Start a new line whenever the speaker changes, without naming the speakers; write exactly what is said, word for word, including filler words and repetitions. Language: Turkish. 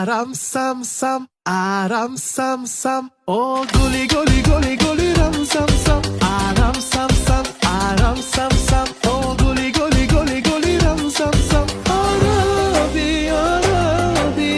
Aram sam sam, aram sam sam. O guli guli guli guli ram sam sam.